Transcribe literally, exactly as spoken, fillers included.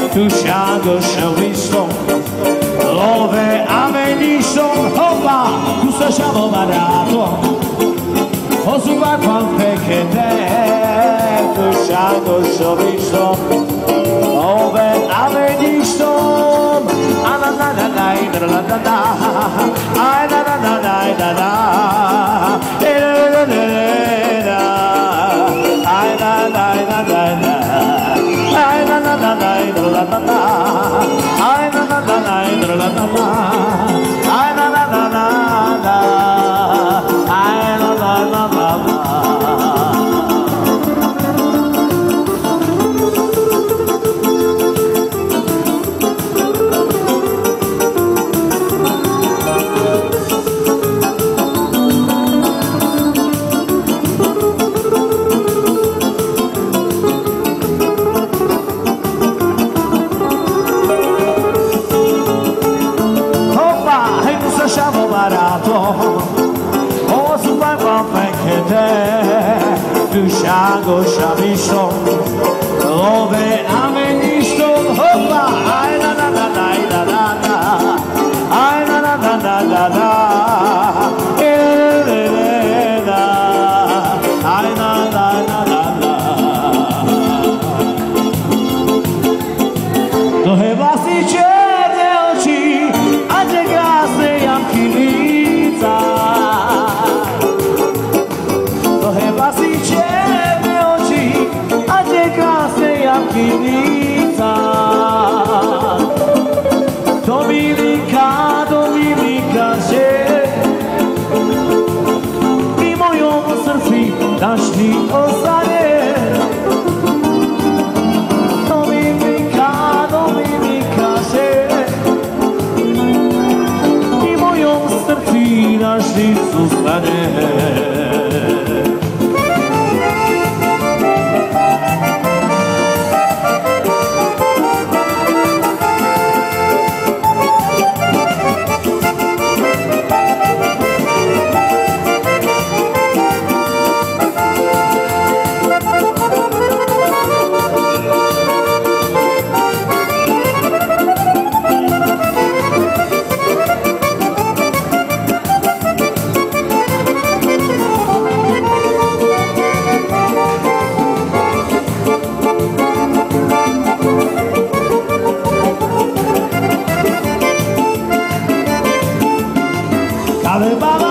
tu shago shawisto dove avvenisto opa tu sciamo barato o su va qualche che te tu shago shawisto dove avvenisto la la la la la la la la ai la la la la la la la la la la ai la la la la la ai la la la la la la la ai la la la la la la la ai la la la la la ai la la la la tu shago shavisto dove avvenisto hoppa ai la la la la la la la ai la la la la la la ai la la la la la dove vasi cede oči a čega se jam kilica vasi ciebie oči a tie krásne jamkinica Dominika, Dominika, že pri mojom srdci navždy ostane Dominika, Dominika, že pri mojom srdci navždy zostane Ale baba